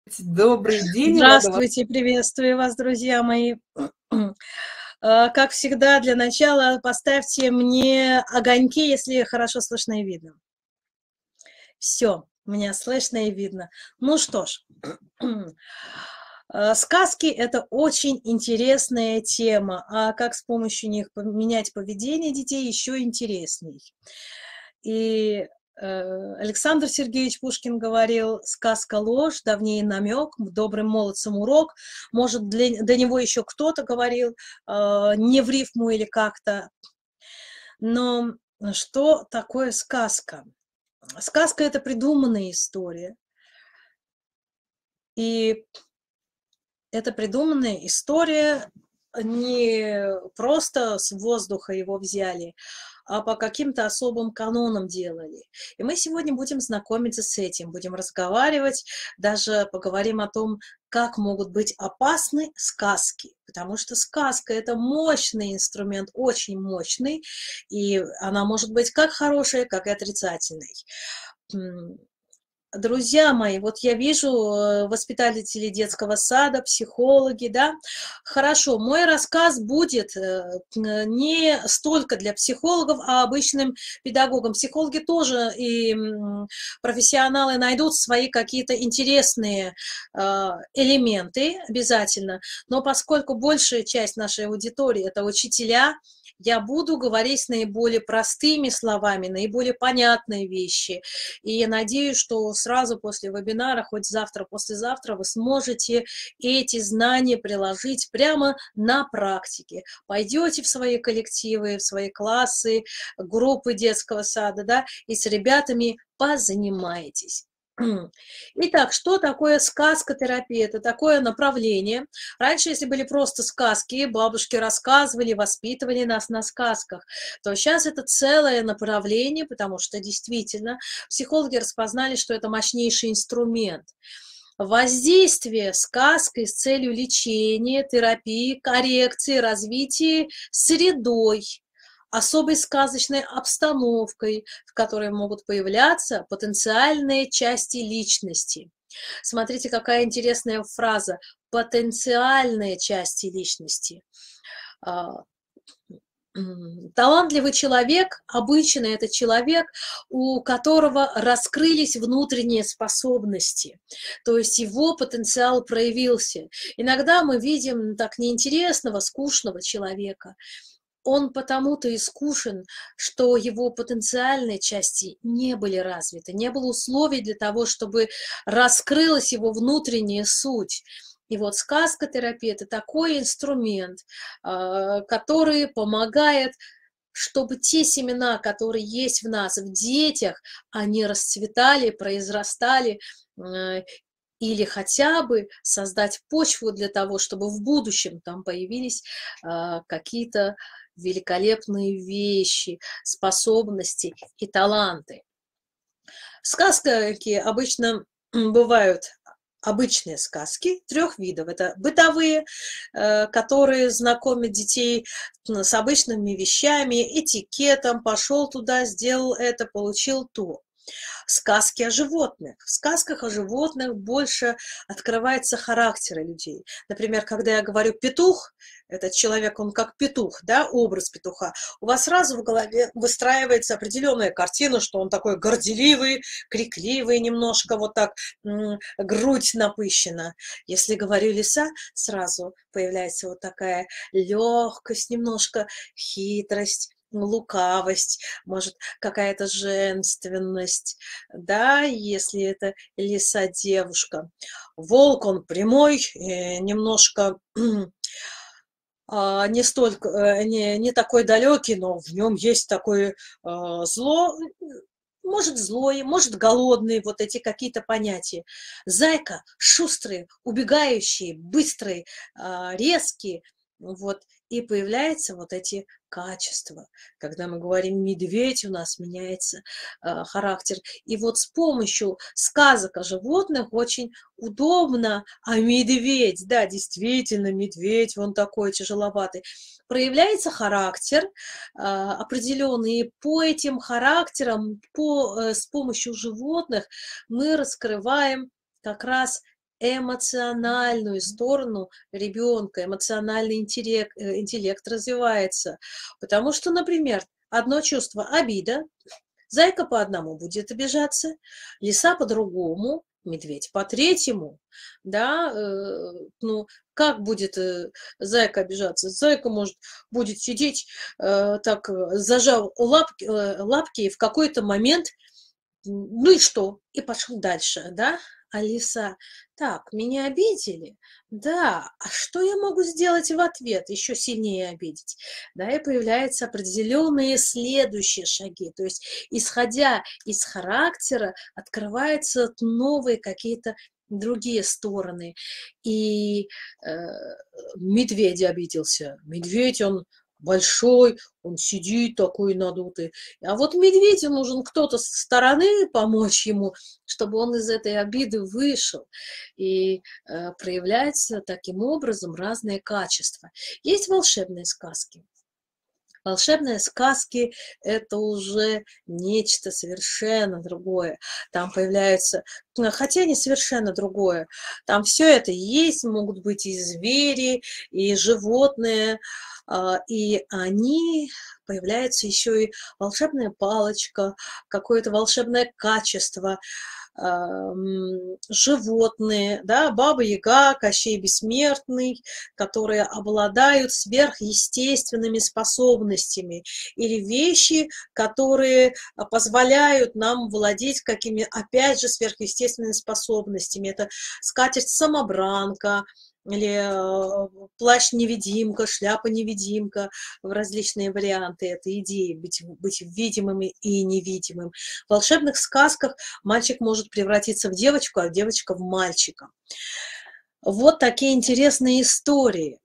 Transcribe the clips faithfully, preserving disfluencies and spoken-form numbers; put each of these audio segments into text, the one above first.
Добрый день, рада вас. Здравствуйте, приветствую вас, друзья мои. А, Как всегда, для начала поставьте мне огоньки, если хорошо слышно и видно. Все, меня слышно и видно. Ну что ж, а, сказки — это очень интересная тема, а как с помощью них поменять поведение детей еще интересней. И э, Александр Сергеевич Пушкин говорил: «Сказка — ложь, давнее намек, добрым молодцам урок». Может, для, до него еще кто-то говорил, э, не в рифму или как-то. Но что такое сказка? Сказка — это придуманная история. И эта придуманная история не просто с воздуха его взяли, а по каким-то особым канонам делали. И мы сегодня будем знакомиться с этим, будем разговаривать, даже поговорим о том, как могут быть опасны сказки. Потому что сказка — это мощный инструмент, очень мощный, и она может быть как хорошей, как и отрицательной. Друзья мои, вот я вижу э, воспитатели детского сада, психологи, да. Хорошо, мой рассказ будет э, н- не столько для психологов, а обычным педагогам. Психологи тоже и м, профессионалы найдут свои какие-то интересные э, элементы обязательно, но поскольку большая часть нашей аудитории — это учителя, я буду говорить наиболее простыми словами, наиболее понятные вещи. И я надеюсь, что сразу после вебинара, хоть завтра, послезавтра, вы сможете эти знания приложить прямо на практике. Пойдете в свои коллективы, в свои классы, группы детского сада, да, и с ребятами позанимаетесь. Итак, что такое сказкотерапия? Это такое направление. Раньше, если были просто сказки, бабушки рассказывали, воспитывали нас на сказках, то сейчас это целое направление, потому что действительно психологи распознали, что это мощнейший инструмент. Воздействие сказкой с целью лечения, терапии, коррекции, развития средой, особой сказочной обстановкой, в которой могут появляться потенциальные части личности. Смотрите, какая интересная фраза: потенциальные части личности. А, Талантливый человек, обычно это человек, у которого раскрылись внутренние способности, то есть его потенциал проявился. Иногда мы видим так неинтересного, скучного человека. Он потому-то и скучен, что его потенциальные части не были развиты, не было условий для того, чтобы раскрылась его внутренняя суть. И вот сказкотерапия — это такой инструмент, а, который помогает, чтобы те семена, которые есть в нас, в детях, они расцветали, произрастали, э, или хотя бы создать почву для того, чтобы в будущем там появились а, какие-то великолепные вещи, способности и таланты. Сказки обычно бывают обычные сказки трех видов. Это бытовые, э, которые знакомят детей с обычными вещами, этикетом: пошел туда, сделал это, получил то. Сказки о животных. В сказках о животных больше открывается характеры людей. Например, когда я говорю «петух», этот человек, он как петух, да, образ петуха, у вас сразу в голове выстраивается определенная картина, что он такой горделивый, крикливый немножко, вот так, грудь напыщена. Если говорю «лиса», сразу появляется вот такая легкость, немножко хитрость, лукавость, может, какая-то женственность, да, если это лиса-девушка. Волк, он прямой, э, немножко а, не столько, э, не, не такой далекий, но в нем есть такое а, зло, может злой, может голодный, вот эти какие-то понятия. Зайка шустрый, убегающий, быстрый, а, резкий, вот, и появляются вот эти качества. Когда мы говорим «медведь», у нас меняется э, характер. И вот с помощью сказок о животных очень удобно. А медведь, да, действительно, медведь, он такой тяжеловатый. Проявляется характер э, определенный. И по этим характерам, по, э, с помощью животных мы раскрываем как раз эмоциональную сторону ребенка, эмоциональный интеллект, э, интеллект развивается. Потому что, например, одно чувство – обида, зайка по одному будет обижаться, лиса по-другому, медведь по третьему, да, э, ну, как будет э, зайка обижаться? Зайка может будет сидеть, э, так, э, зажав лапки, э, лапки, и в какой-то момент, ну и что? И пошел дальше, да? А лиса, так, меня обидели, да, а что я могу сделать в ответ, еще сильнее обидеть? Да, и появляются определенные следующие шаги, то есть, исходя из характера, открываются новые какие-то другие стороны. И э, медведь обиделся, медведь, он большой, он сидит такой надутый. А вот медведю нужен кто-то со стороны помочь ему, чтобы он из этой обиды вышел. И э, проявляются таким образом разные качества. Есть волшебные сказки. Волшебные сказки – это уже нечто совершенно другое. Там появляются, хотя не совершенно другое, там все это есть, могут быть и звери, и животные, а, и они появляются еще и волшебная палочка, какое-то волшебное качество, ам, животные, да, Баба-Яга, Кощей Бессмертный, которые обладают сверхъестественными способностями, или вещи, которые а, позволяют нам владеть какими, опять же, сверхъестественными способностями. Это скатерть-самобранка, или э, плащ-невидимка, шляпа-невидимка, в различные варианты этой идеи, быть, быть видимым и невидимым. В волшебных сказках мальчик может превратиться в девочку, а девочка в мальчика. Вот такие интересные истории.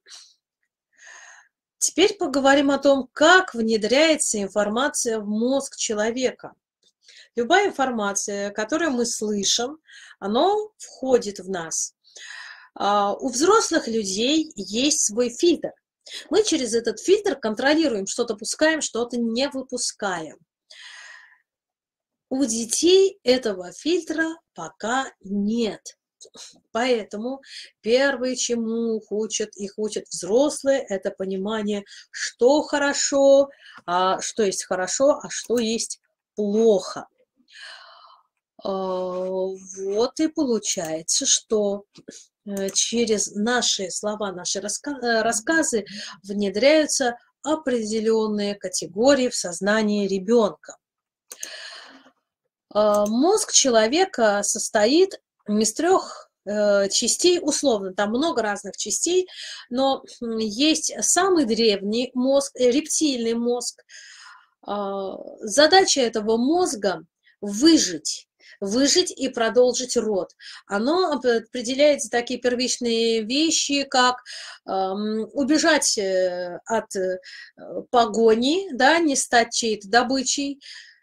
Теперь поговорим о том, как внедряется информация в мозг человека. Любая информация, которую мы слышим, она входит в нас. У взрослых людей есть свой фильтр. Мы через этот фильтр контролируем, что-то пускаем, что-то не выпускаем. У детей этого фильтра пока нет. Поэтому первое, чему учат, их учат взрослые, это понимание, что хорошо, а что есть хорошо, а что есть плохо. Вот и получается, что через наши слова, наши рассказы внедряются определенные категории в сознании ребенка. Мозг человека состоит из трех частей, условно, там много разных частей, но есть самый древний мозг, рептильный мозг. Задача этого мозга – выжить. Выжить и продолжить род. Оно определяет такие первичные вещи, как э, убежать от погони, да, не стать чьей-то добычей,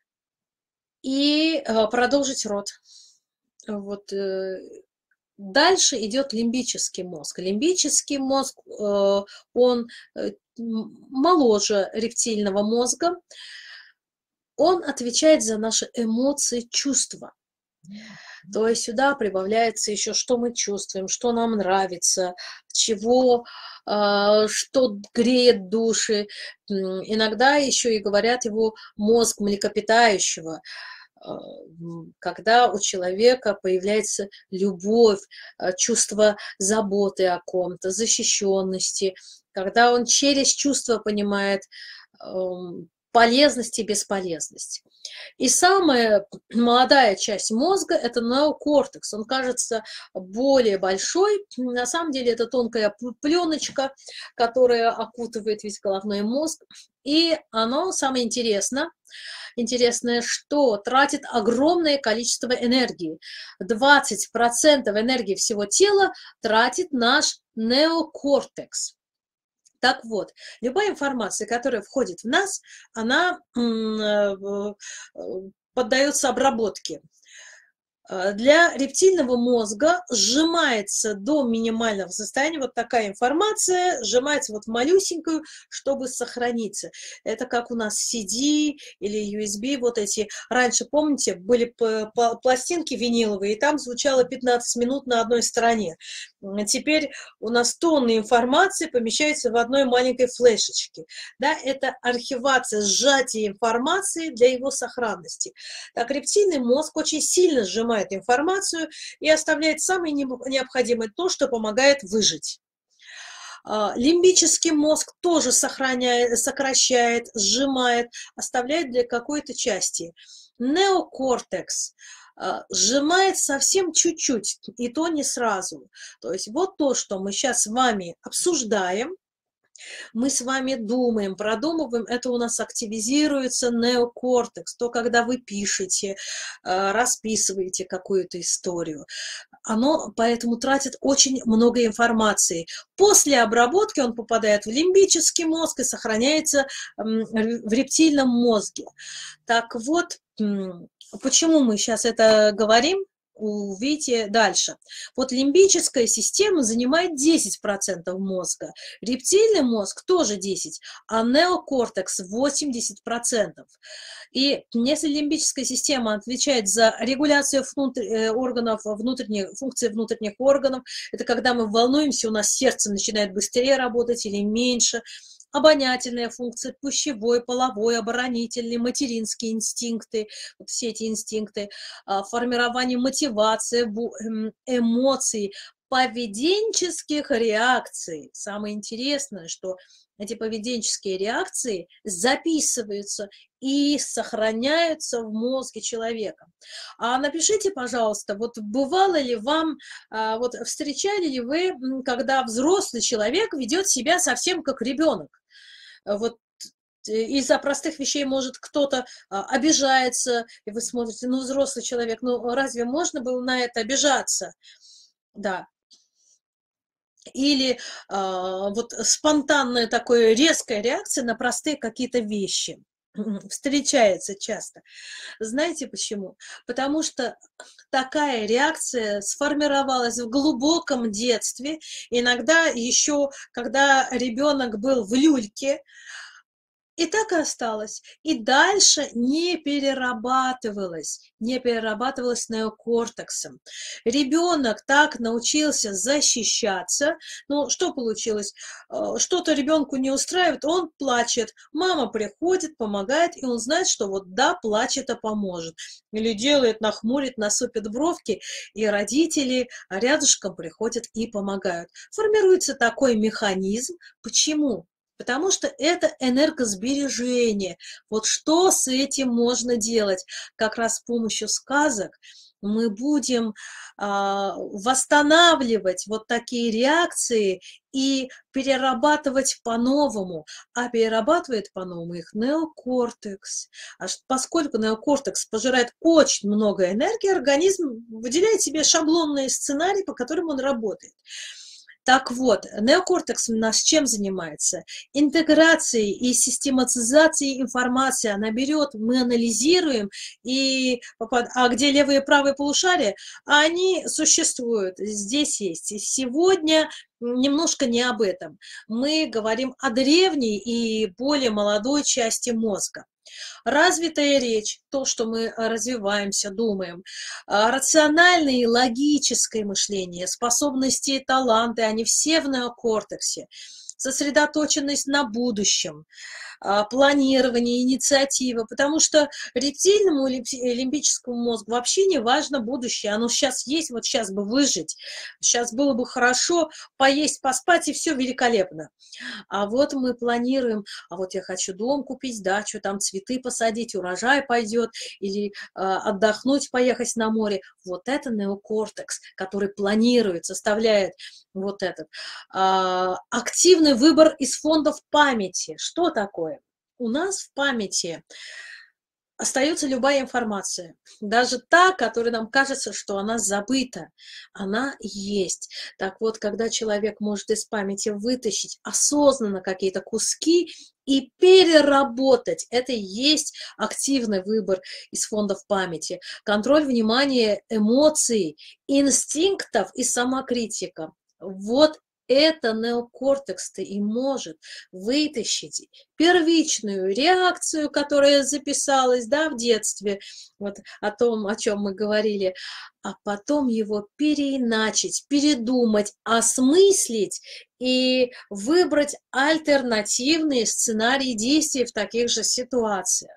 и э, продолжить род. Вот. Э, дальше идет лимбический мозг. Лимбический мозг, э, он моложе рептильного мозга. Он отвечает за наши эмоции, чувства. То есть сюда прибавляется еще, что мы чувствуем, что нам нравится, чего, что греет души. Иногда еще и говорят его мозг млекопитающего, когда у человека появляется любовь, чувство заботы о ком-то, защищенности, когда он через чувства понимает полезность и бесполезность. И самая молодая часть мозга – это неокортекс. Он кажется более большой. На самом деле это тонкая пленочка, которая окутывает весь головной мозг. И оно, самое интересное, интересное, что тратит огромное количество энергии. двадцать процентов энергии всего тела тратит наш неокортекс. Так вот, любая информация, которая входит в нас, она поддается обработке. Для рептильного мозга сжимается до минимального состояния вот такая информация, сжимается вот в малюсенькую, чтобы сохраниться. Это как у нас си ди или ю эс би, вот эти. Раньше, помните, были пластинки виниловые, и там звучало пятнадцать минут на одной стороне. Теперь у нас тонны информации помещаются в одной маленькой флешечке. Да, это архивация, сжатие информации для его сохранности. Так, рептильный мозг очень сильно сжимает информацию и оставляет самое необходимое, то, что помогает выжить. Лимбический мозг тоже сохраняет, сокращает, сжимает, оставляет для какой-то части. Неокортекс сжимает совсем чуть-чуть, и то не сразу. То есть вот то, что мы сейчас с вами обсуждаем, мы с вами думаем, продумываем, это у нас активизируется неокортекс, то, когда вы пишете, расписываете какую-то историю. Оно поэтому тратит очень много информации. После обработки он попадает в лимбический мозг и сохраняется в рептильном мозге. Так вот, почему мы сейчас это говорим? Увидите дальше. Вот лимбическая система занимает десять процентов мозга, рептильный мозг тоже десять процентов, а неокортекс восемьдесят процентов. И если лимбическая система отвечает за регуляцию внутрь, органов, внутренних, функций внутренних органов, это когда мы волнуемся, у нас сердце начинает быстрее работать или меньше, обонятельная функция, пищевой, половой, оборонительный, материнские инстинкты, вот все эти инстинкты, формирование мотивации, эмоций, поведенческих реакций. Самое интересное, что эти поведенческие реакции записываются и сохраняются в мозге человека. А напишите, пожалуйста, вот бывало ли вам, вот встречали ли вы, когда взрослый человек ведет себя совсем как ребенок? Вот из-за простых вещей, может, кто-то обижается, и вы смотрите, ну, взрослый человек, ну, разве можно было на это обижаться? Да. Или а, вот спонтанная такая резкая реакция на простые какие-то вещи встречается часто. Знаете почему? Потому что такая реакция сформировалась в глубоком детстве, иногда еще, когда ребенок был в люльке, и так и осталось. И дальше не перерабатывалось, не перерабатывалось неокортексом. Ребенок так научился защищаться. Ну, что получилось? Что-то ребенку не устраивает, он плачет. Мама приходит, помогает, и он знает, что вот да, плачет, а поможет. Или делает, нахмурит, насупит бровки, и родители рядышком приходят и помогают. Формируется такой механизм. Почему? Потому что это энергосбережение. Вот что с этим можно делать? Как раз с помощью сказок мы будем а, восстанавливать вот такие реакции и перерабатывать по-новому. А перерабатывает по-новому их неокортекс. А поскольку неокортекс пожирает очень много энергии, организм выделяет себе шаблонные сценарии, по которым он работает. Так вот, неокортекс у нас чем занимается? Интеграцией и систематизацией информации. Она берет, мы анализируем, и, а где левые и правые полушария, они существуют, здесь есть. И сегодня немножко не об этом. Мы говорим о древней и более молодой части мозга. Развитая речь, то, что мы развиваемся, думаем, рациональное и логическое мышление, способности и таланты, они все в неокортексе, сосредоточенность на будущем, планирование, инициатива, потому что рептильному и лимбическому мозгу вообще не важно будущее, оно сейчас есть, вот сейчас бы выжить, сейчас было бы хорошо поесть, поспать, и все великолепно. А вот мы планируем, а вот я хочу дом купить, дачу, там цветы посадить, урожай пойдет, или э, отдохнуть, поехать на море. Вот это неокортекс, который планирует, составляет вот этот. А, активный выбор из фондов памяти. Что такое? У нас в памяти остается любая информация, даже та, которая нам кажется, что она забыта, она есть. Так вот, когда человек может из памяти вытащить осознанно какие-то куски и переработать. Это и есть активный выбор из фондов памяти. Контроль внимания, эмоций, инстинктов и самокритика. Вот это неокортекс-то и может вытащить первичную реакцию, которая записалась, да, в детстве, вот о том, о чем мы говорили, а потом его переиначить, передумать, осмыслить и выбрать альтернативные сценарии действий в таких же ситуациях.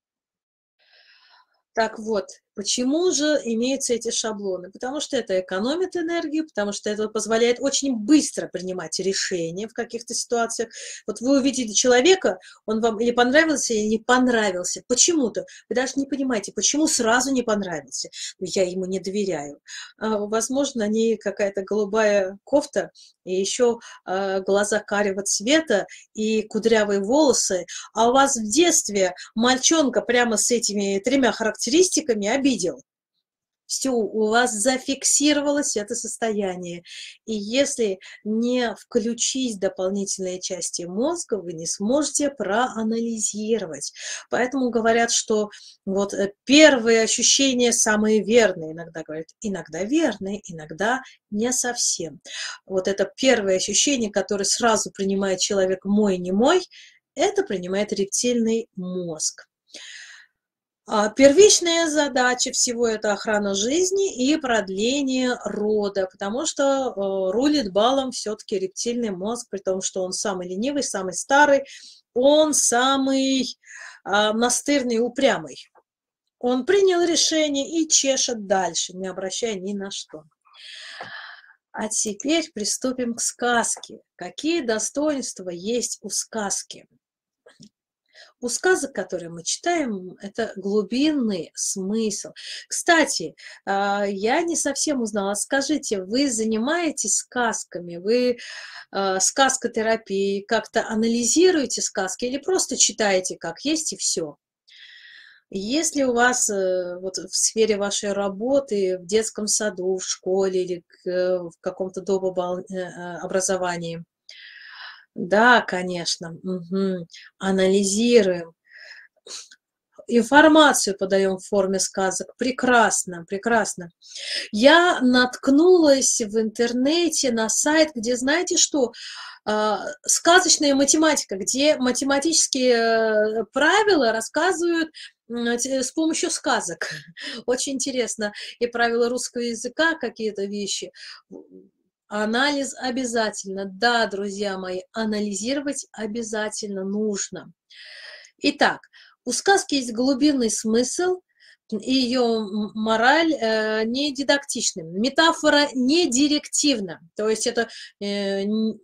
Так вот, почему же имеются эти шаблоны? Потому что это экономит энергию, потому что это позволяет очень быстро принимать решения в каких-то ситуациях. Вот вы увидите человека, он вам или понравился, или не понравился. Почему-то. Вы даже не понимаете, почему сразу не понравился. Я ему не доверяю. А, возможно, на ней какая-то голубая кофта, и еще а, глаза карего цвета, и кудрявые волосы. А у вас в детстве мальчонка прямо с этими тремя характеристиками обидел. Все, у вас зафиксировалось это состояние. И если не включить дополнительные части мозга, вы не сможете проанализировать. Поэтому говорят, что вот первые ощущения самые верные. Иногда говорят, иногда верные, иногда не совсем. Вот это первое ощущение, которое сразу принимает человек мой, не мой, это принимает рептильный мозг. Первичная задача всего – это охрана жизни и продление рода, потому что рулит балом все-таки рептильный мозг, при том, что он самый ленивый, самый старый, он самый настырный и упрямый. Он принял решение и чешет дальше, не обращая ни на что. А теперь приступим к сказке. Какие достоинства есть у сказки? У сказок, которые мы читаем, это глубинный смысл. Кстати, я не совсем узнала. Скажите, вы занимаетесь сказками? Вы сказкотерапией как-то анализируете сказки или просто читаете как есть и все? Если у вас вот в сфере вашей работы, в детском саду, в школе или в каком-то домообразовании, да, конечно, угу. Анализируем, информацию подаем в форме сказок. Прекрасно, прекрасно. Я наткнулась в интернете на сайт, где, знаете что, сказочная математика, где математические правила рассказывают с помощью сказок. Очень интересно. И правила русского языка, какие-то вещи. Анализ обязательно. Да, друзья мои, анализировать обязательно нужно. Итак, у сказки есть глубинный смысл, и ее мораль э, не дидактична. Метафора не директивна. То есть это э,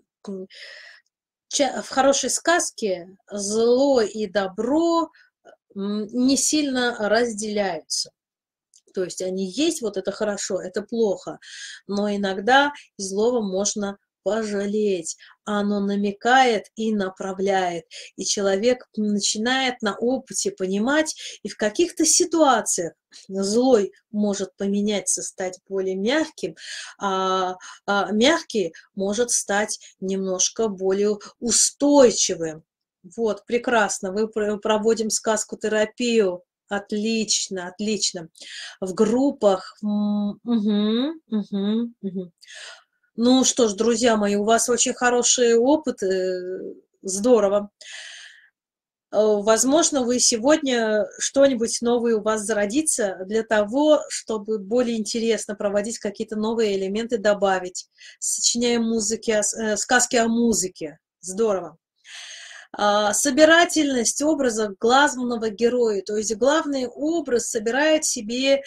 в хорошей сказке зло и добро не сильно разделяются. То есть они есть, вот это хорошо, это плохо, но иногда злого можно пожалеть. Оно намекает и направляет, и человек начинает на опыте понимать, и в каких-то ситуациях злой может поменяться, стать более мягким, а, а мягкий может стать немножко более устойчивым. Вот, прекрасно, мы проводим сказку-терапию. Отлично, отлично. В группах. Угу, угу, угу. Ну что ж, друзья мои, у вас очень хороший опыт. Здорово. Возможно, вы сегодня что-нибудь новое у вас зародится для того, чтобы более интересно проводить какие-то новые элементы, добавить. Сочиняем музыки, сказки о музыке. Здорово. Собирательность образа главного героя, то есть главный образ собирает в себе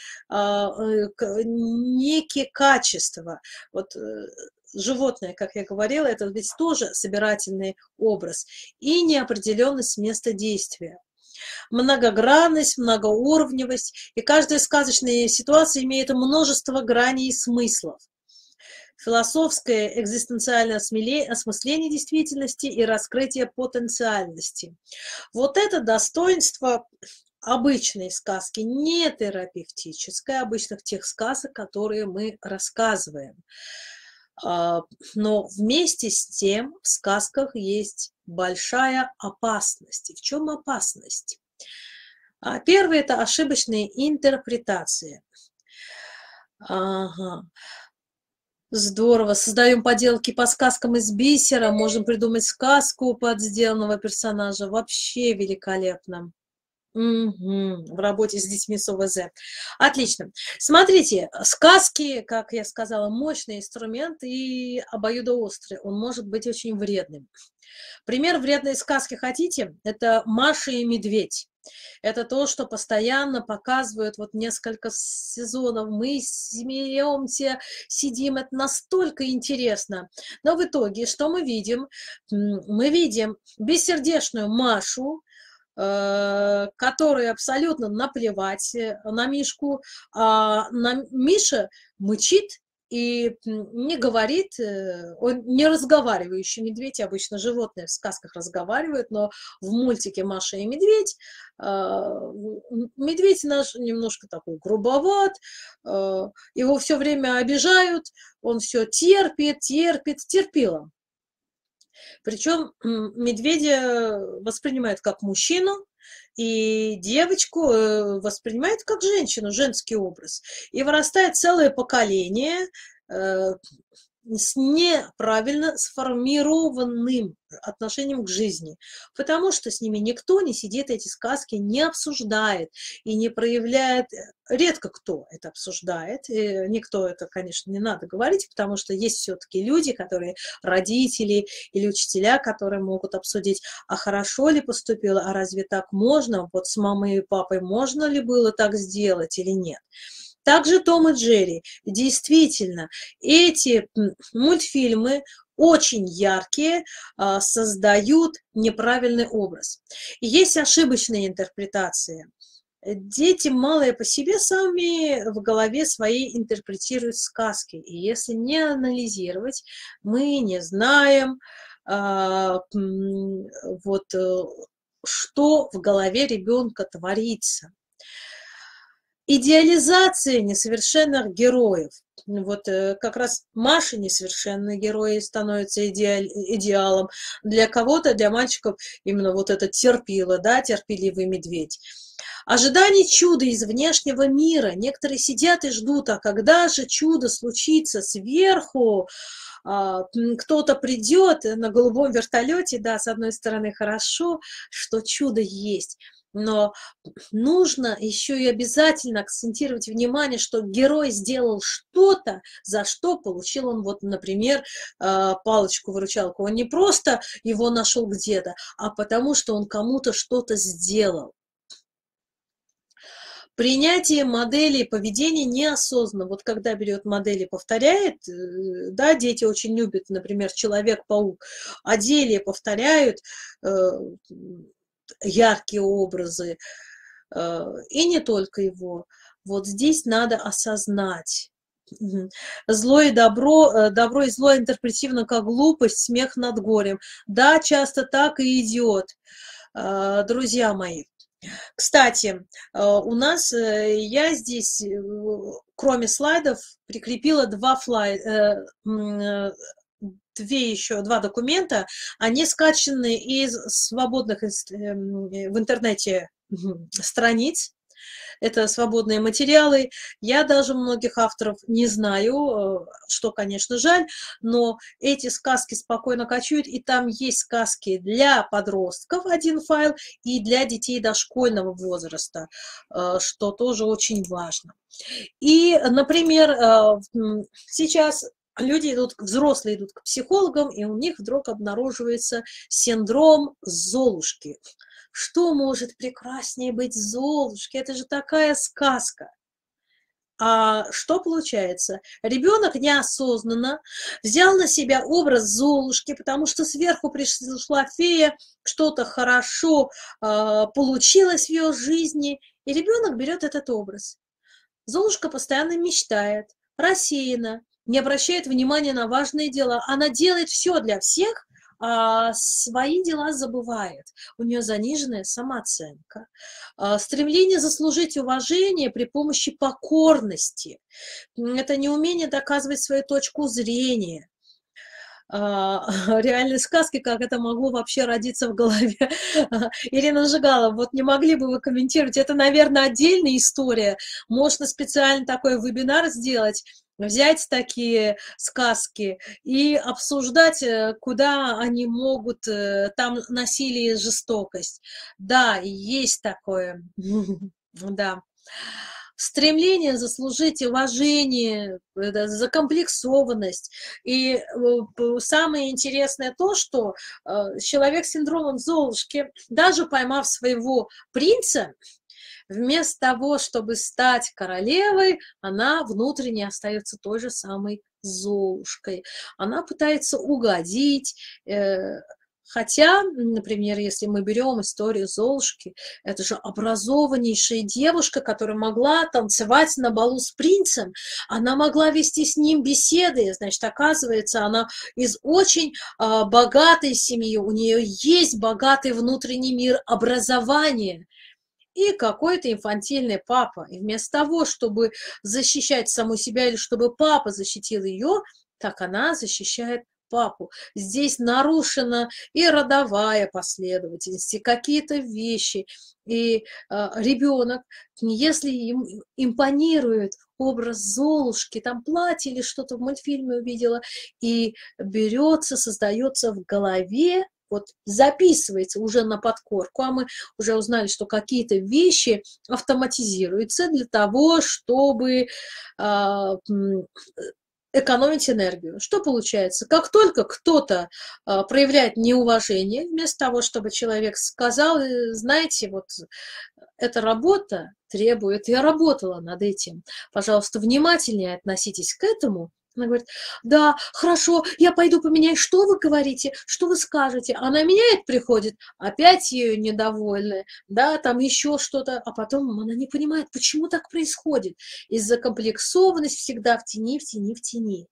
некие качества. Вот животное, как я говорила, это ведь тоже собирательный образ и неопределенность места действия. Многогранность, многоуровневость, и каждая сказочная ситуация имеет множество граней и смыслов. Философское экзистенциальное осмысление действительности и раскрытие потенциальности. Вот это достоинство обычной сказки, не терапевтической, обычных тех сказок, которые мы рассказываем. А, Но вместе с тем в сказках есть большая опасность. И в чем опасность? А, Первое– это ошибочные интерпретации. Ага. Здорово. Создаем поделки по сказкам из бисера, можем придумать сказку под сделанного персонажа. Вообще великолепно. Мгм. В работе с детьми с ОВЗ. Отлично. Смотрите, сказки, как я сказала, мощный инструмент и обоюдоострый. Он может быть очень вредным. Пример вредной сказки хотите? Это «Маша и медведь». Это то, что постоянно показывают вот несколько сезонов. Мы смеемся, сидим, это настолько интересно. Но в итоге что мы видим? М, Мы видим бессердечную Машу, э, которой абсолютно наплевать э, на Мишку, а на Миша мычит и м, не говорит, э, он не разговаривающий медведь, обычно животные в сказках разговаривают, но в мультике «Маша и медведь» а, м, медведь наш немножко такой грубоват, э, его все время обижают, он все терпит, терпит, терпило. Причем медведя воспринимают как мужчину, и девочку э, воспринимают как женщину, женский образ. И вырастает целое поколение э, с неправильно сформированным отношением к жизни, потому что с ними никто не сидит, эти сказки не обсуждает и не проявляет, э, редко кто это обсуждает, и никто это, конечно, не надо говорить, потому что есть все-таки люди, которые, родители или учителя, которые могут обсудить, а хорошо ли поступила, а разве так можно, вот с мамой и папой можно ли было так сделать или нет. Также Том и Джерри. Действительно, эти мультфильмы очень яркие, а, создают неправильный образ. И есть ошибочные интерпретации. Дети, малые по себе, сами в голове своей интерпретируют сказки. И если не анализировать, мы не знаем, а, вот, э, что в голове ребенка творится. Идеализация несовершенных героев. Вот э, как раз Маша несовершенный герой становится идеаль, идеалом. Для кого-то, для мальчиков, именно вот это терпило, да, терпеливый медведь. Ожидание чуда из внешнего мира. Некоторые сидят и ждут, а когда же чудо случится сверху, а, кто-то придет на голубом вертолете, да, с одной стороны хорошо, что чудо есть, но нужно еще и обязательно акцентировать внимание, что герой сделал что-то, за что получил он, вот, например, палочку-выручалку. Он не просто его нашел где-то, а потому что он кому-то что-то сделал. Принятие моделей поведения неосознанно. Вот когда берет модели, повторяет, да, дети очень любят, например, Человек-паук, а деле повторяют э, яркие образы, э, и не только его. Вот здесь надо осознать. Зло и добро, добро и зло интерпретировано как глупость, смех над горем. Да, часто так и идет, друзья мои. Кстати, у нас, я здесь, кроме слайдов, прикрепила два флайда, две еще, два документа, они скачаны из свободных в интернете страниц. Это свободные материалы. Я даже многих авторов не знаю, что, конечно, жаль, но эти сказки спокойно качают, и там есть сказки для подростков, один файл, и для детей дошкольного возраста, что тоже очень важно. И, например, сейчас люди идут, взрослые идут к психологам, и у них вдруг обнаруживается синдром Золушки. Что может прекраснее быть Золушки? Это же такая сказка. А что получается? Ребенок неосознанно взял на себя образ Золушки, потому что сверху пришла фея, что-то хорошо э, получилось в ее жизни, и ребенок берет этот образ. Золушка постоянно мечтает, рассеяна, не обращает внимания на важные дела. Она делает все для всех, а свои дела забывает. У нее заниженная самооценка, а, стремление заслужить уважение при помощи покорности. Это неумение доказывать свою точку зрения. А, реальной сказки, как это могло вообще родиться в голове. Ирина Жигалова, вот не могли бы вы комментировать? Это, наверное, отдельная история. Можно специально такой вебинар сделать, взять такие сказки и обсуждать, э, куда они могут, э, там насилие и жестокость. Да, есть такое. Да. Стремление заслужить уважение, это закомплексованность. И э, п- самое интересное то, что э, человек с синдромом Золушки, даже поймав своего принца, вместо того, чтобы стать королевой, она внутренне остается той же самой Золушкой. Она пытается угодить, э, хотя, например, если мы берем историю Золушки, это же образованнейшая девушка, которая могла танцевать на балу с принцем, она могла вести с ним беседы, значит, оказывается, она из очень а, богатой семьи, у нее есть богатый внутренний мир образования, и какой-то инфантильный папа. И вместо того, чтобы защищать саму себя или чтобы папа защитил ее, так она защищает папу. Здесь нарушена и родовая последовательность, и какие-то вещи. И э, ребенок, если им импонирует образ Золушки, там платье или что-то в мультфильме увидела, и берется, создается в голове, вот записывается уже на подкорку, а мы уже узнали, что какие-то вещи автоматизируются для того, чтобы а, экономить энергию. Что получается? Как только кто-то а, проявляет неуважение, вместо того, чтобы человек сказал, знаете, вот эта работа требует, я работала над этим, пожалуйста, внимательнее относитесь к этому. Она говорит, да, хорошо, я пойду поменяю. Что вы говорите? Что вы скажете? Она меняет, приходит, опять ее недовольная, да, там еще что-то, а потом она не понимает, почему так происходит. Из-за комплексованности всегда в тени, в тени, в тени.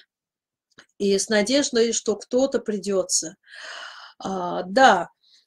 И с надеждой, что кто-то придется. А, да,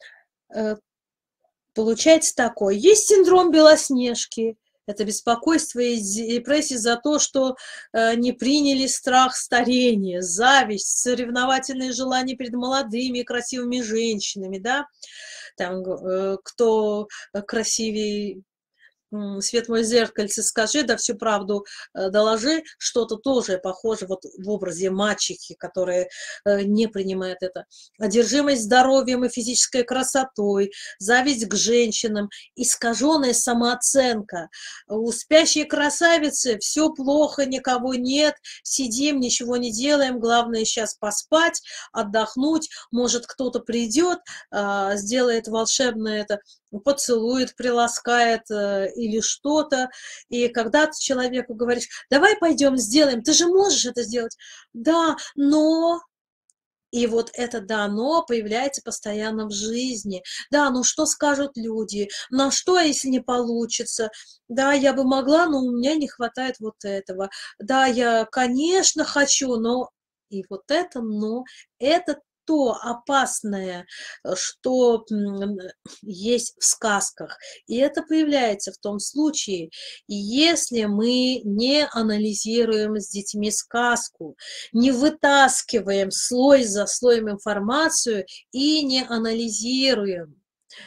получается такое. Есть синдром Белоснежки. Это беспокойство и депрессия за то, что э, не приняли страх старения, зависть, соревновательные желания перед молодыми и красивыми женщинами, да, там, э, кто красивее, свет мой зеркальце, скажи, да всю правду э, доложи, что-то тоже похоже вот в образе мачехи, которая э, не принимает это. Одержимость здоровьем и физической красотой, зависть к женщинам, искаженная самооценка. У спящей красавицы все плохо, никого нет, сидим, ничего не делаем, главное сейчас поспать, отдохнуть, может кто-то придет, э, сделает волшебное это, поцелует, приласкает э, или что-то, и когда ты человеку говоришь, давай пойдем сделаем, ты же можешь это сделать, да, но... И вот это «да, но» появляется постоянно в жизни. Да, ну что скажут люди? На что, если не получится? Да, я бы могла, но у меня не хватает вот этого. Да, я, конечно, хочу, но... И вот это «но» — это то опасное, что есть в сказках. И это появляется в том случае, если мы не анализируем с детьми сказку, не вытаскиваем слой за слоем информацию и не анализируем.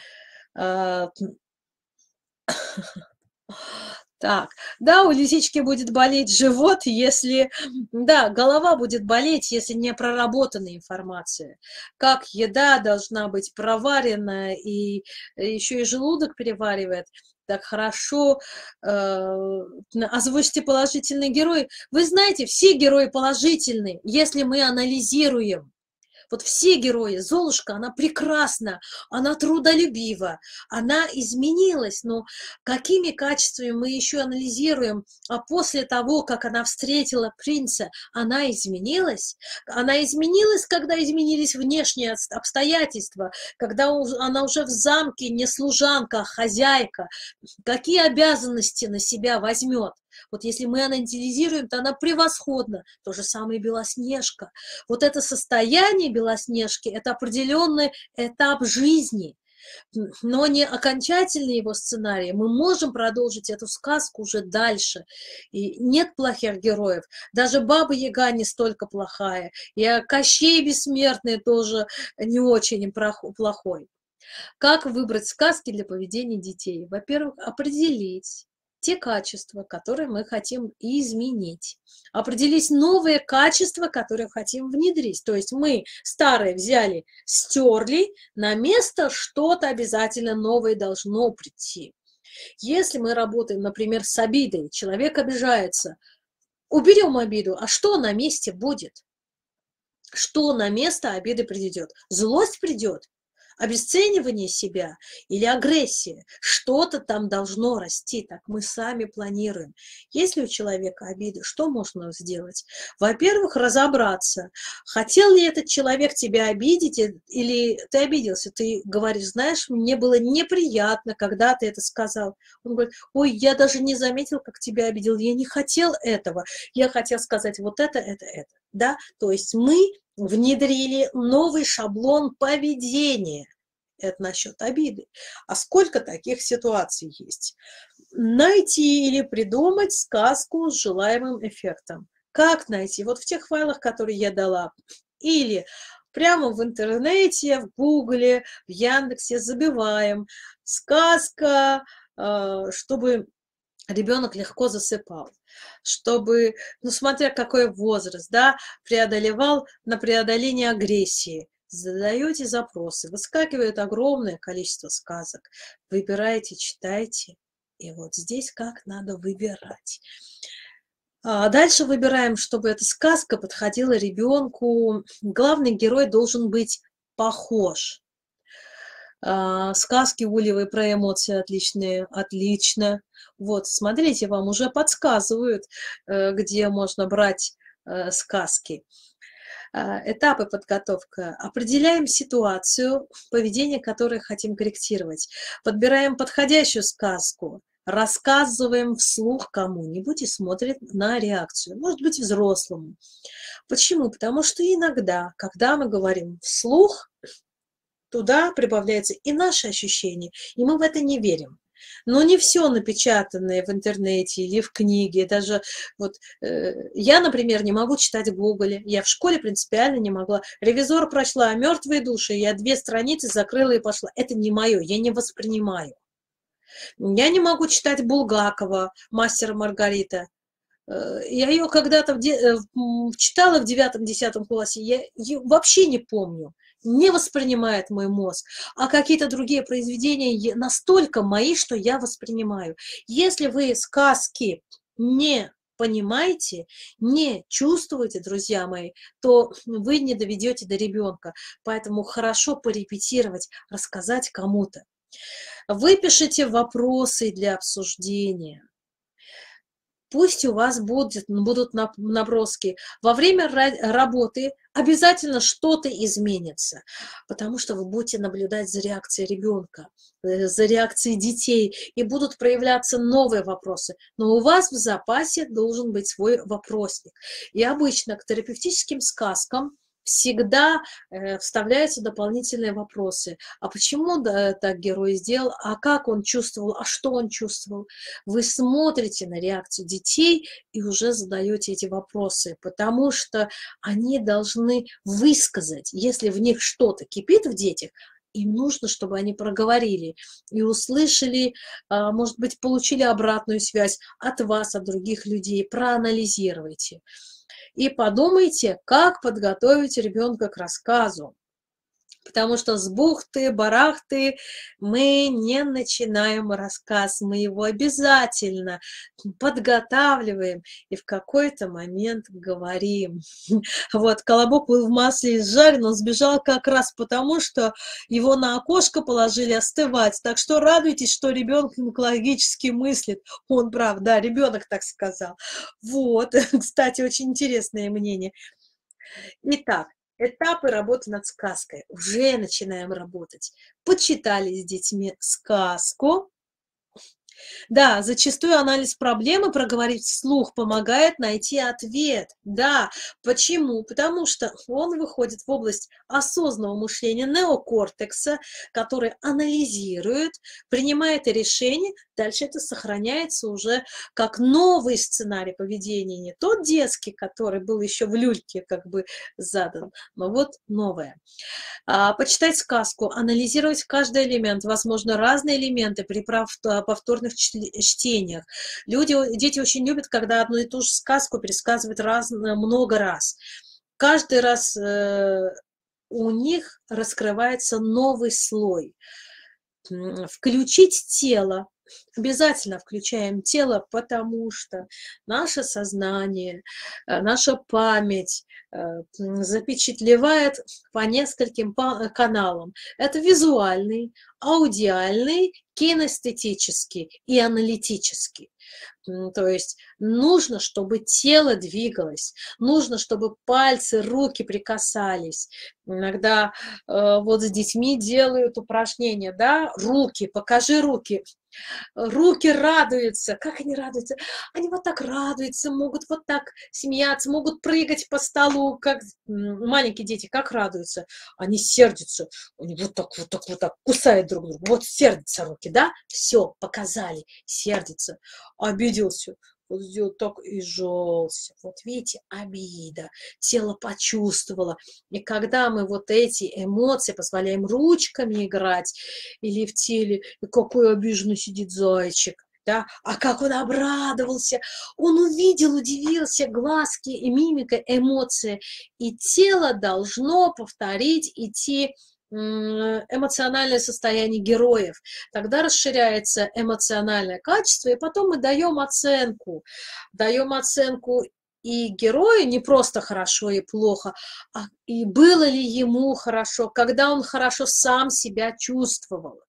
Так, да, у лисички будет болеть живот, если, да, голова будет болеть, если не проработана информация. Как еда должна быть проварена, и еще и желудок переваривает. Так хорошо, э, озвучьте положительный герой. Вы знаете, все герои положительные, если мы анализируем. Вот все герои, Золушка, она прекрасна, она трудолюбива, она изменилась, но какими качествами мы еще анализируем, а после того, как она встретила принца, она изменилась? Она изменилась, когда изменились внешние обстоятельства, когда она уже в замке не служанка, а хозяйка. Какие обязанности на себя возьмет? Вот если мы анализируем, то она превосходна. То же самое Белоснежка. Вот это состояние Белоснежки – это определенный этап жизни, но не окончательный его сценарий. Мы можем продолжить эту сказку уже дальше. И нет плохих героев. Даже Баба Яга не столько плохая. И Кощей Бессмертный тоже не очень плохой. Как выбрать сказки для поведения детей? Во-первых, определить те качества, которые мы хотим изменить. Определить новые качества, которые хотим внедрить. То есть мы старые взяли, стерли, на место что-то обязательно новое должно прийти. Если мы работаем, например, с обидой, человек обижается, уберем обиду, а что на месте будет? Что на место обиды придет? Злость придет? Обесценивание себя или агрессия, что-то там должно расти, так мы сами планируем. Если у человека обида, что можно сделать? Во-первых, разобраться, хотел ли этот человек тебя обидеть, или ты обиделся, ты говоришь, знаешь, мне было неприятно, когда ты это сказал. Он говорит, ой, я даже не заметил, как тебя обидел, я не хотел этого, я хотел сказать вот это, это, это. Да? То есть мы внедрили новый шаблон поведения. Это насчет обиды. А сколько таких ситуаций есть? Найти или придумать сказку с желаемым эффектом. Как найти? Вот в тех файлах, которые я дала. Или прямо в интернете, в Гугле, в Яндексе забиваем сказка, чтобы ребенок легко засыпал, чтобы, ну, смотря какой возраст, да, преодолевал на преодоление агрессии. Задаете запросы, выскакивает огромное количество сказок, выбираете, читайте, и вот здесь как надо выбирать. А дальше выбираем, чтобы эта сказка подходила ребенку. Главный герой должен быть похож. Сказки Ульевой про эмоции отличные, отлично. Вот, смотрите, вам уже подсказывают, где можно брать сказки. Этапы подготовки. Определяем ситуацию, поведение которое хотим корректировать. Подбираем подходящую сказку. Рассказываем вслух кому-нибудь и смотрим на реакцию. Может быть, взрослому. Почему? Потому что иногда, когда мы говорим вслух, туда прибавляется и наши ощущения, и мы в это не верим. Но не все напечатанное в интернете или в книге, даже вот э, я, например, не могу читать в Гугле, я в школе принципиально не могла. Ревизор прочла «Мертвые души», я две страницы закрыла и пошла. Это не мое, я не воспринимаю. Я не могу читать Булгакова «Мастера Маргарита». Я ее когда-то читала в девятом-десятом классе, я ее вообще не помню, не воспринимает мой мозг, а какие-то другие произведения настолько мои, что я воспринимаю. Если вы сказки не понимаете, не чувствуете, друзья мои, то вы не доведете до ребенка. Поэтому хорошо порепетировать, рассказать кому-то. Выпишите вопросы для обсуждения. Пусть у вас будет, будут наброски. Во время работы обязательно что-то изменится, потому что вы будете наблюдать за реакцией ребенка, за реакцией детей, и будут проявляться новые вопросы. Но у вас в запасе должен быть свой вопросник. И обычно к терапевтическим сказкам всегда э, вставляются дополнительные вопросы. А почему да, так герой сделал? А как он чувствовал? А что он чувствовал? Вы смотрите на реакцию детей и уже задаете эти вопросы, потому что они должны высказать, если в них что-то кипит в детях, им нужно, чтобы они проговорили и услышали, может быть, получили обратную связь от вас, от других людей. Проанализируйте. И подумайте, как подготовить ребенка к рассказу. Потому что с бухты-барахты мы не начинаем рассказ, мы его обязательно подготавливаем и в какой-то момент говорим. Вот, колобок был в масле изжарен, он сбежал как раз потому, что его на окошко положили остывать. Так что радуйтесь, что ребенок логически мыслит. Он прав, да, ребенок так сказал. Вот, кстати, очень интересное мнение. Итак, этапы работы над сказкой. Уже начинаем работать. Почитали с детьми сказку. Да, зачастую анализ проблемы проговорить вслух помогает найти ответ. Да, почему? Потому что он выходит в область осознанного мышления неокортекса, который анализирует, принимает решение, дальше это сохраняется уже как новый сценарий поведения, не тот детский, который был еще в люльке как бы задан, но вот новое. А, почитать сказку, анализировать каждый элемент, возможно, разные элементы при прав- повторных чт- чтениях. Люди, о- дети очень любят, когда одну и ту же сказку пересказывают раз, много раз. Каждый раз э, у них раскрывается новый слой. М, Включить тело. Обязательно включаем тело, потому что наше сознание, э, наша память э, м, запечатлевает по нескольким па- э, каналам. Это визуальный, аудиальный, кинестетический и аналитический. М, То есть нужно, чтобы тело двигалось, нужно, чтобы пальцы, руки прикасались. Иногда э, вот с детьми делают упражнения, да, руки, покажи руки. Руки радуются. Как они радуются? Они вот так радуются, могут вот так смеяться, могут прыгать по столу, как м, маленькие дети, как радуются. Они сердятся, они вот так, вот так, вот так кусают друг друга. Вот сердятся руки, да? Все, показали, сердится. Обиделся. Вот сделал так и жёлся. Вот видите, обида. Тело почувствовало. И когда мы вот эти эмоции позволяем ручками играть или в теле, и какой обиженный сидит зайчик, да, а как он обрадовался, он увидел, удивился, глазки и мимика, эмоции, и тело должно повторить и те м, эмоциональное состояние героев. Тогда расширяется эмоциональное качество, и потом мы даем оценку. Даем оценку и герою не просто хорошо и плохо, а и было ли ему хорошо, когда он хорошо сам себя чувствовал.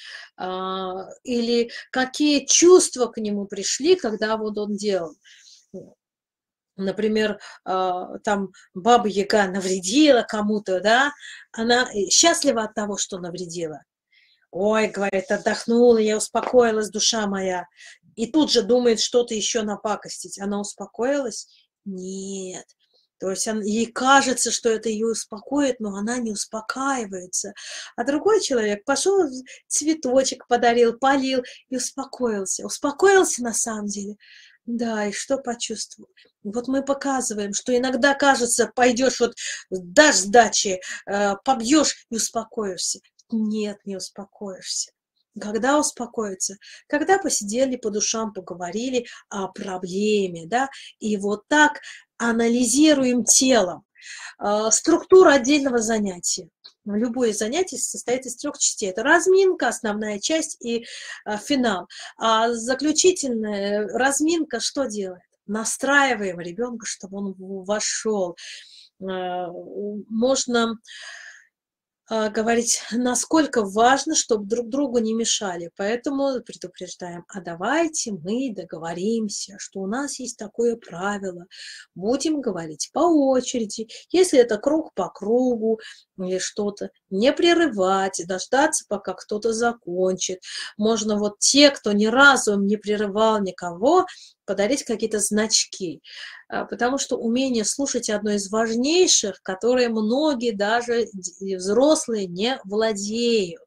А, или какие чувства к нему пришли, когда вот он делал. Например, а, там Баба Яга навредила кому-то, да, она э, счастлива от того, что навредила. Ой, говорит, отдохнула, я успокоилась, душа моя. И тут же думает что-то еще напакостить. Она успокоилась? Нет. То есть он, ей кажется, что это ее успокоит, но она не успокаивается. А другой человек пошел, цветочек подарил, полил и успокоился. Успокоился на самом деле. Да, и что почувствовал? Вот мы показываем, что иногда кажется, пойдешь вот, дашь сдачи, э, побьешь и успокоишься. Нет, не успокоишься. Когда успокоиться? Когда посидели по душам, поговорили о проблеме, да, и вот так анализируем телом. А, Структура отдельного занятия. Любое занятие состоит из трех частей. Это разминка, основная часть и а, финал. А заключительная разминка что делает? Настраиваем ребенка, чтобы он вошел. А, Можно а, говорить, насколько важно, чтобы друг другу не мешали. Поэтому предупреждаем, а давайте мы договоримся, что у нас есть такое правило. Будем говорить по очереди. Если это круг по кругу или что-то, не прерывать, дождаться, пока кто-то закончит. Можно вот те, кто ни разу не прерывал никого, подарить какие-то значки. А, потому что умение слушать одно из важнейших, которые многие даже взрослые не владеют.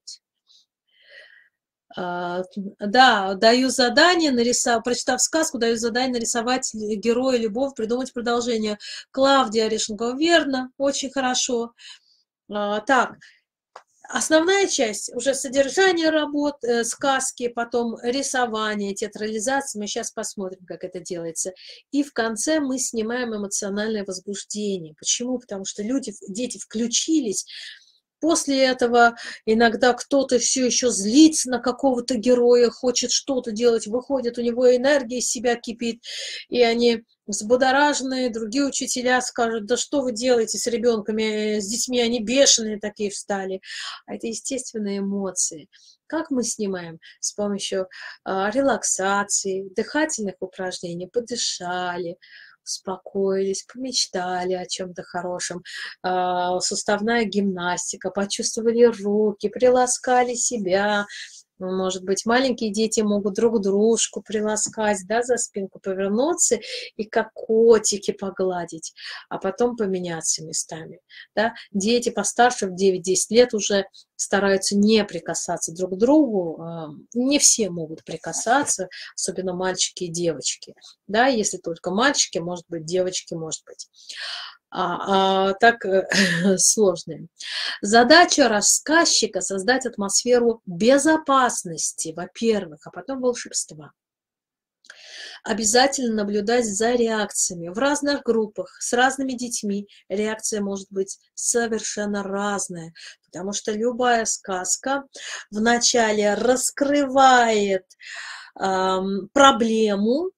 А, да, даю задание нарисовать, прочитав сказку, даю задание нарисовать героя, любовь, придумать продолжение. Клавдия Орешникова, верно, очень хорошо. А, так, основная часть уже содержание работ, э, сказки, потом рисование, театрализация. Мы сейчас посмотрим, как это делается. И в конце мы снимаем эмоциональное возбуждение. Почему? Потому что люди, дети включились. После этого иногда кто-то все еще злится на какого-то героя, хочет что-то делать, выходит, у него энергия из себя кипит, и они взбудораженные, другие учителя скажут, да что вы делаете с ребенками, с детьми, они бешеные такие встали. А это естественные эмоции. Как мы снимаем? С помощью а, релаксации, дыхательных упражнений, подышали, успокоились, помечтали о чем-то хорошем, а, суставная гимнастика, почувствовали руки, приласкали себя, Может быть, маленькие дети могут друг дружку приласкать, да, за спинку повернуться и как котики погладить, а потом поменяться местами. Да. Дети постарше, в девять-десять лет, уже стараются не прикасаться друг к другу. Не все могут прикасаться, особенно мальчики и девочки. Да, если только мальчики, может быть, девочки, может быть. А, а так сложные. Задача рассказчика — создать атмосферу безопасности, во-первых, а потом волшебства. Обязательно наблюдать за реакциями в разных группах, с разными детьми. Реакция может быть совершенно разная, потому что любая сказка вначале раскрывает эм, проблему,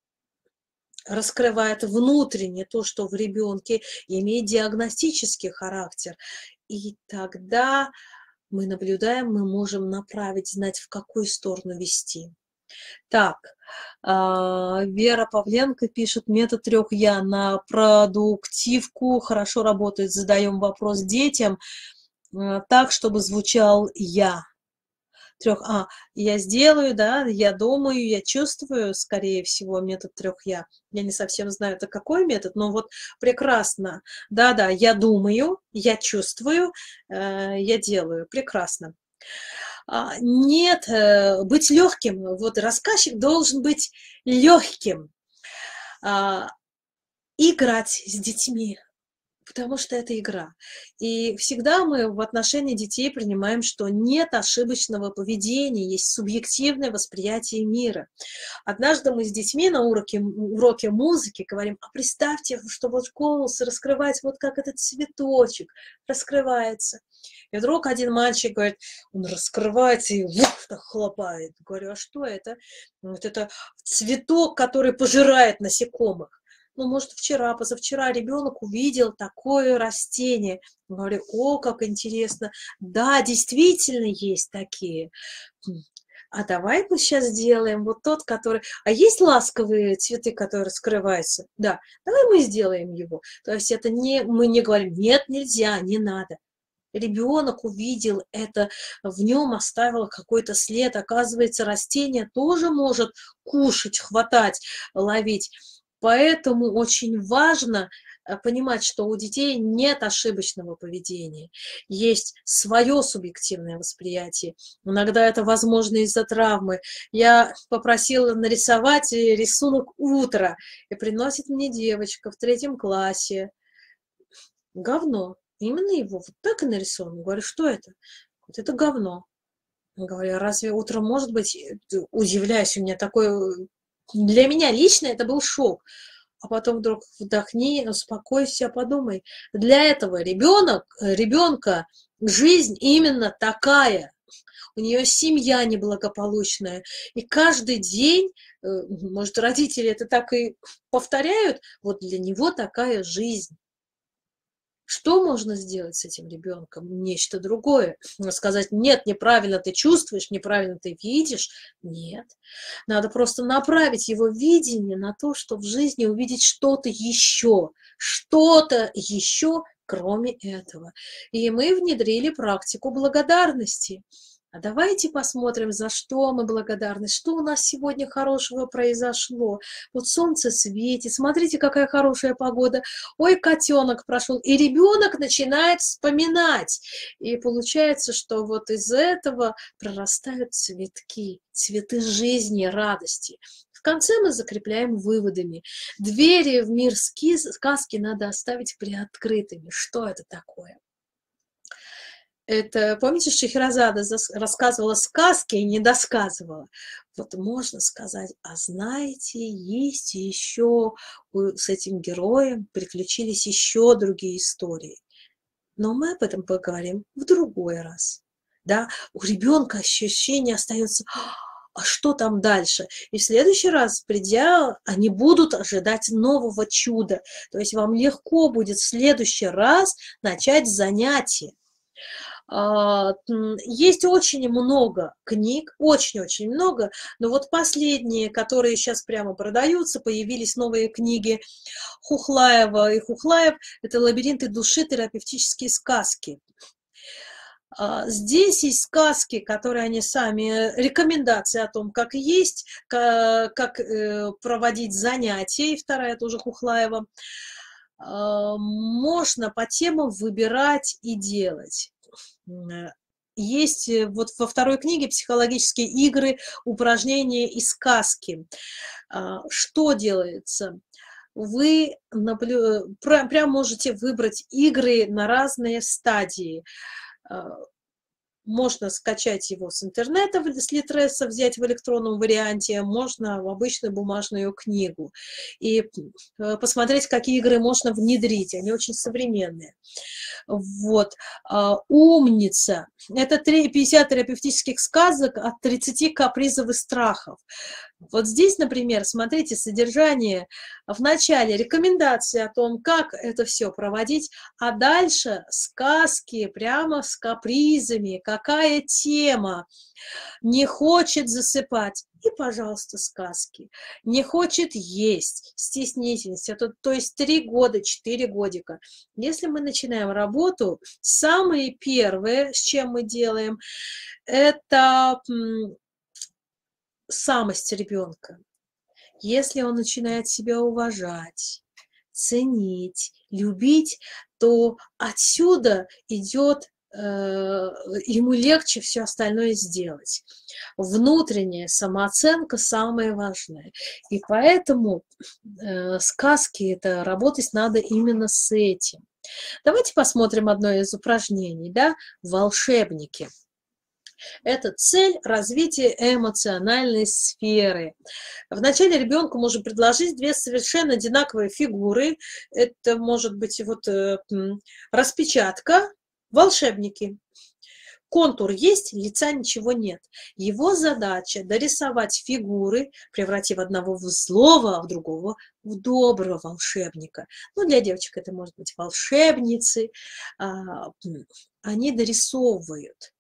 раскрывает внутренне то, что в ребенке, имеет диагностический характер. И тогда мы наблюдаем, мы можем направить, знать, в какую сторону вести. Так, Вера Павленко пишет: метод трех «я» на продуктивку хорошо работает. Задаем вопрос детям так, чтобы звучал «я». Трех, а, я сделаю, да, я думаю, я чувствую, скорее всего, метод трех «я». Я не совсем знаю, это какой метод, но вот прекрасно. Да-да, я думаю, я чувствую, э, я делаю. Прекрасно. А, нет, э, быть легким. Вот рассказчик должен быть легким. А, играть с детьми. Потому что это игра. И всегда мы в отношении детей принимаем, что нет ошибочного поведения, есть субъективное восприятие мира. Однажды мы с детьми на уроке, уроке музыки говорим: а представьте, что вот голос раскрывается, вот как этот цветочек раскрывается. И вдруг один мальчик говорит: он раскрывается и вот так хлопает. Говорю: а что это? Вот это цветок, который пожирает насекомых. Ну, может, вчера, позавчера ребенок увидел такое растение. Говорю: о, как интересно. Да, действительно есть такие. А давай мы сейчас сделаем вот тот, который... А есть ласковые цветы, которые раскрываются? Да, давай мы сделаем его. То есть это не... Мы не говорим: нет, нельзя, не надо. Ребенок увидел это, в нем оставил какой-то след. Оказывается, растение тоже может кушать, хватать, ловить. Поэтому очень важно понимать, что у детей нет ошибочного поведения. Есть свое субъективное восприятие. Иногда это возможно из-за травмы. Я попросила нарисовать рисунок утра, и приносит мне девочка в третьем классе. Говно. Именно его вот так и нарисовано. Говорю: что это? Вот это говно. Говорю: разве утром может быть? Удивляюсь, у меня такое... Для меня лично это был шок. А потом вдруг вдохни, успокойся, подумай. Для этого ребенок, ребенка жизнь именно такая. У нее семья неблагополучная. И каждый день, может, родители это так и повторяют, вот для него такая жизнь. Что можно сделать с этим ребенком? Нечто другое. Сказать: нет, неправильно ты чувствуешь, неправильно ты видишь. Нет. Надо просто направить его видение на то, что в жизни увидеть что-то еще. Что-то еще, кроме этого. И мы внедрили практику благодарности. А давайте посмотрим, за что мы благодарны, что у нас сегодня хорошего произошло. Вот солнце светит, смотрите, какая хорошая погода. Ой, котенок прошел. И ребенок начинает вспоминать. И получается, что вот из этого прорастают цветки, цветы жизни, радости. В конце мы закрепляем выводами. Двери в мир сказки надо оставить приоткрытыми. Что это такое? Это, помните, Шахерезада рассказывала сказки и не досказывала? Вот можно сказать: а знаете, есть еще с этим героем приключились еще другие истории. Но мы об этом поговорим в другой раз. Да? У ребенка ощущение остается: а что там дальше? И в следующий раз, придя, они будут ожидать нового чуда. То есть вам легко будет в следующий раз начать занятие. Есть очень много книг, очень-очень много, но вот последние, которые сейчас прямо продаются, появились новые книги Хухлаева и Хухлаев, это «Лабиринты души. Терапевтические сказки». А, Здесь есть сказки, которые они сами, рекомендации о том, как есть, ка- как э, проводить занятия, и вторая тоже Хухлаева. А, Можно по темам выбирать и делать. М, Есть э, вот во второй книге «Психологические игры, упражнения и сказки». А, Что делается? Вы наблю... прям, прям можете выбрать игры на разные стадии. А, Можно скачать его с интернета, с Литреса, взять в электронном варианте, можно в обычную бумажную книгу. И э, посмотреть, какие игры можно внедрить. Они очень современные. Вот. А, Умница. Это три- пятьдесят терапевтических сказок от тридцати капризов и страхов. Вот здесь, например, смотрите содержание в начале, рекомендации о том, как это все проводить, а дальше сказки прямо с капризами, какая тема, не хочет засыпать. И, пожалуйста, сказки. Не хочет есть, стеснительность. Это, то есть три года, четыре годика. Если мы начинаем работу, самое первое, с чем мы делаем, это м, самость ребенка. Если он начинает себя уважать, ценить, любить, то отсюда идет, э, ему легче все остальное сделать. Внутренняя самооценка самое важное. И поэтому э, сказки, это работать надо именно с этим. Давайте посмотрим одно из упражнений, да, волшебники. Это цель развития эмоциональной сферы. Вначале ребенку можно предложить две совершенно одинаковые фигуры. Это может быть вот э, распечатка, волшебники. Контур есть, лица ничего нет. Его задача дорисовать фигуры, превратив одного в злого, а в другого в доброго волшебника. Ну, для девочек это может быть волшебницы. Они дорисовывают.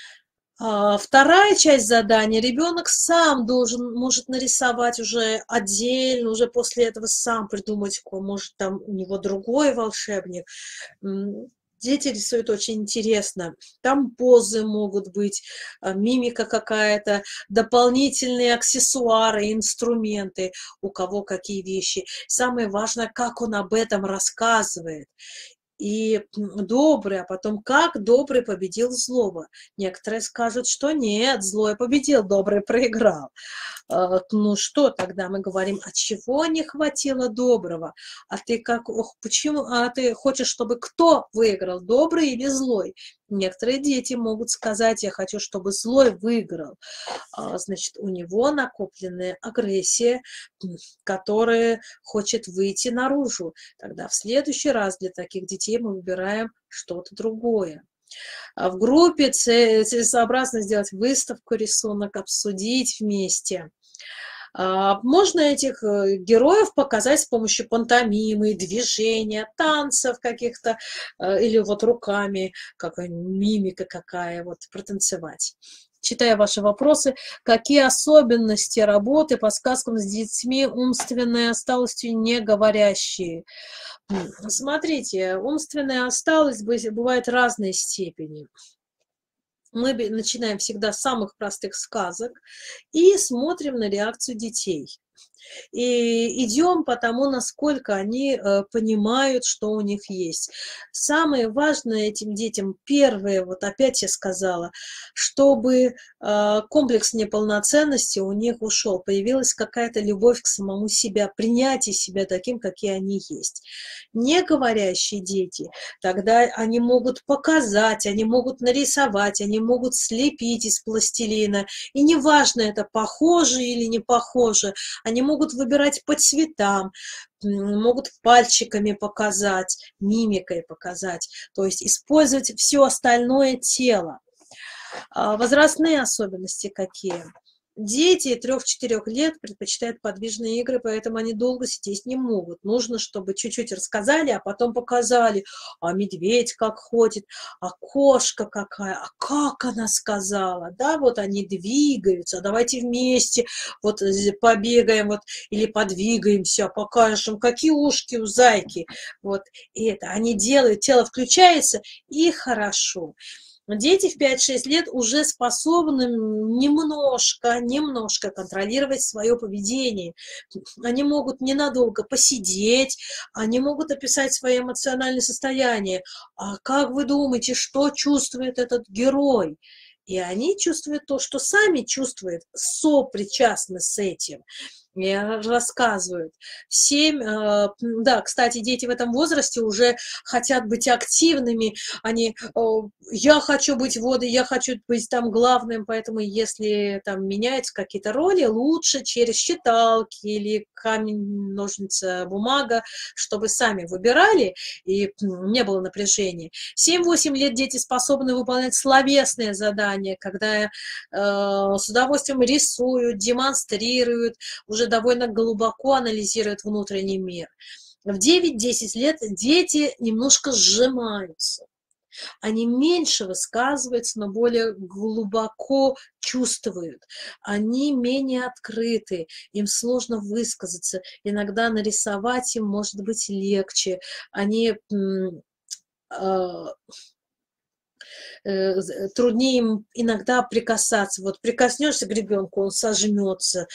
Вторая часть задания. Ребенок сам должен, может нарисовать уже отдельно, уже после этого сам придумать, какой, может, там у него другой волшебник. Дети рисуют очень интересно. Там позы могут быть, мимика какая-то, дополнительные аксессуары, инструменты, у кого какие вещи. Самое важное, как он об этом рассказывает. И добрый, а потом как добрый победил злого. Некоторые скажут, что нет, злой победил, добрый проиграл. Ну что тогда мы говорим, а чего не хватило доброго? А ты как, ох, почему, а ты хочешь, чтобы кто выиграл, добрый или злой? Некоторые дети могут сказать, я хочу, чтобы злой выиграл. Значит, у него накопленная агрессия, которая хочет выйти наружу. Тогда в следующий раз для таких детей мы выбираем что-то другое. А в группе целесообразно сделать выставку, рисунок, обсудить вместе. Можно этих героев показать с помощью пантомимы, движения, танцев каких-то, или вот руками, как мимика какая, вот протанцевать. Читая ваши вопросы, какие особенности работы по сказкам с детьми умственной отсталостью не говорящие? Смотрите, умственная отсталость бывает разной степени. Мы начинаем всегда с самых простых сказок и смотрим на реакцию детей. И идем по тому, насколько они э, понимают, что у них есть. Самое важное этим детям, первое, вот опять я сказала, чтобы э, комплекс неполноценности у них ушел, появилась какая-то любовь к самому себе, принятие себя таким, какие они есть. Не говорящие дети, тогда они могут показать, они могут нарисовать, они могут слепить из пластилина, и неважно, это похоже или не похоже, они могут выбирать по цветам, могут пальчиками показать, мимикой показать, то есть использовать все остальное тело. Возрастные особенности какие? Дети трёх-четырёх лет предпочитают подвижные игры, поэтому они долго сидеть не могут. Нужно, чтобы чуть-чуть рассказали, а потом показали, а медведь как ходит, а кошка какая, а как она сказала, да, вот они двигаются, давайте вместе вот побегаем вот, или подвигаемся, покажем, какие ушки у зайки, вот, и это, они делают, тело включается, и хорошо. Дети в пять-шесть лет уже способны немножко, немножко контролировать свое поведение. Они могут ненадолго посидеть, они могут описать свое эмоциональное состояние. А как вы думаете, что чувствует этот герой? И они чувствуют то, что сами чувствуют, сопричастны с этим. И рассказывают. В семь, э, да, кстати, дети в этом возрасте уже хотят быть активными. Они, э, я хочу быть водой, я хочу быть там главным, поэтому если там меняются какие-то роли, лучше через считалки или камень, ножницы, бумага, чтобы сами выбирали и не было напряжения. семь-восемь лет дети способны выполнять словесные задания, когда э, с удовольствием рисуют, демонстрируют, уже довольно глубоко анализируют внутренний мир. В девять-десять лет дети немножко сжимаются. Они меньше высказываются, но более глубоко чувствуют. Они менее открыты, им сложно высказаться. Иногда нарисовать им может быть легче. Они... Э, труднее им иногда прикасаться. Вот прикоснешься к ребенку, он сожмется,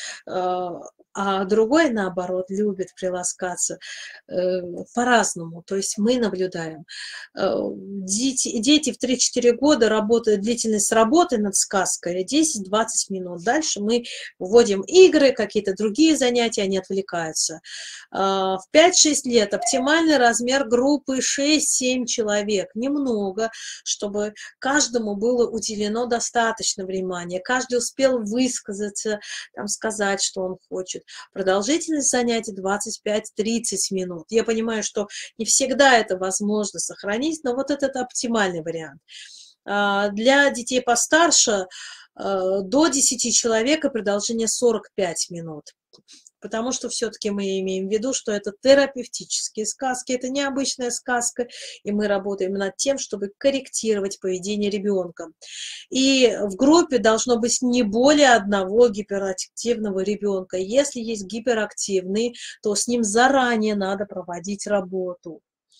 а другой, наоборот, любит приласкаться по-разному. То есть мы наблюдаем. Дети, дети в три-четыре года работают, длительность работы над сказкой десять-двадцать минут. Дальше мы вводим игры, какие-то другие занятия, они отвлекаются. В пять-шесть лет оптимальный размер группы шесть-семь человек. Немного, чтобы каждому было уделено достаточно внимания, каждый успел высказаться, там, сказать, что он хочет. Продолжительность занятий двадцать пять-тридцать минут. Я понимаю, что не всегда это возможно сохранить, но вот этот оптимальный вариант. Для детей постарше до десяти человек и продолжение сорок пять минут. Потому что все-таки мы имеем в виду, что это терапевтические сказки, это необычная сказка, и мы работаем над тем, чтобы корректировать поведение ребенка. И в группе должно быть не более одного гиперактивного ребенка. Если есть гиперактивный, то с ним заранее надо проводить работу.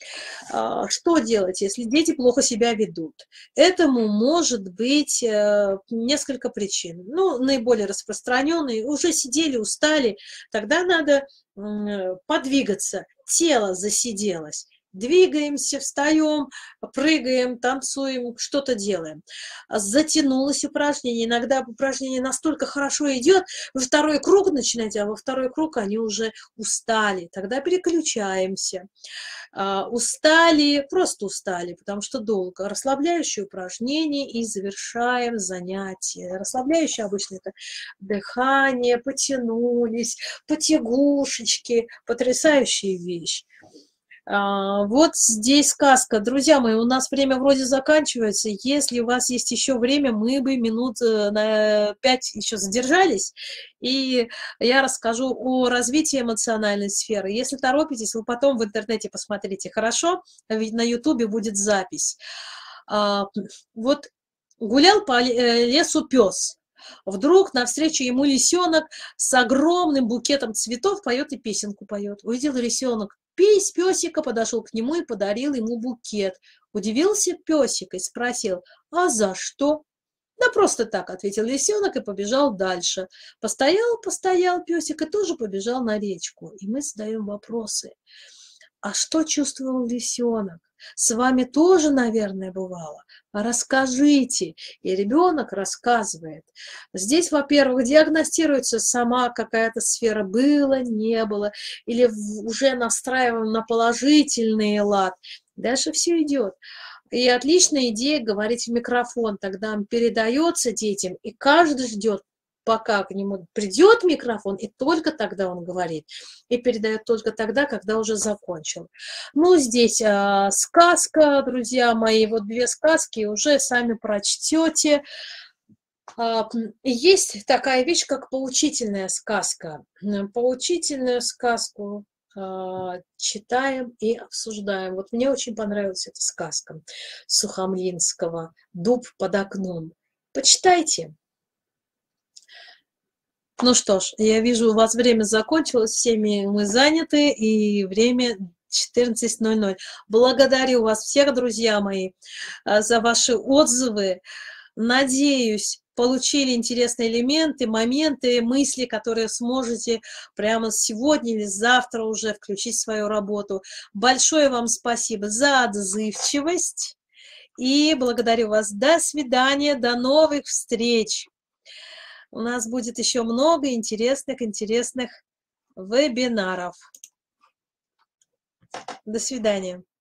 Что делать, если дети плохо себя ведут? Этому может быть несколько причин. Ну, наиболее распространенные, уже сидели, устали, тогда надо подвигаться, тело засиделось. Двигаемся, встаем, прыгаем, танцуем, что-то делаем. Затянулось упражнение. Иногда упражнение настолько хорошо идет, вы второй круг начинаете, а во второй круг они уже устали. Тогда переключаемся. Устали, просто устали, потому что долго. Расслабляющие упражнения и завершаем занятие. Расслабляющие обычно это дыхание, потянулись, потягушечки, потрясающая вещь. Вот здесь сказка. Друзья мои, у нас время вроде заканчивается. Если у вас есть еще время, мы бы минут на пять еще задержались. И я расскажу о развитии эмоциональной сферы. Если торопитесь, вы потом в интернете посмотрите. Хорошо? Ведь на ютубе будет запись. Вот гулял по лесу пес. Вдруг навстречу ему лисенок с огромным букетом цветов поет и песенку поет. Увидел лисенок пись песика, подошел к нему и подарил ему букет. Удивился песик и спросил: а за что? Да просто так, ответил лисенок и побежал дальше. Постоял, постоял песик и тоже побежал на речку. И мы задаем вопросы. А что чувствовал лисенок? С вами тоже, наверное, бывало. Расскажите. И ребенок рассказывает. Здесь, во-первых, диагностируется сама какая-то сфера, было, не было, или уже настраиваем на положительный лад. Дальше все идет. И отличная идея говорить в микрофон. Тогда он передается детям, и каждый ждет, пока к нему придет микрофон, и только тогда он говорит. И передает только тогда, когда уже закончил. Ну, здесь э, сказка, друзья мои, вот две сказки уже сами прочтете. Э, есть такая вещь, как поучительная сказка. Поучительную сказку э, читаем и обсуждаем. Вот мне очень понравилась эта сказка Сухомлинского «Дуб под окном». Почитайте. Ну что ж, я вижу, у вас время закончилось, всеми мы заняты, и время четырнадцать ноль ноль. Благодарю вас всех, друзья мои, за ваши отзывы. Надеюсь, получили интересные элементы, моменты, мысли, которые сможете прямо сегодня или завтра уже включить в свою работу. Большое вам спасибо за отзывчивость и благодарю вас. До свидания, до новых встреч. У нас будет еще много интересных, интересных вебинаров. До свидания.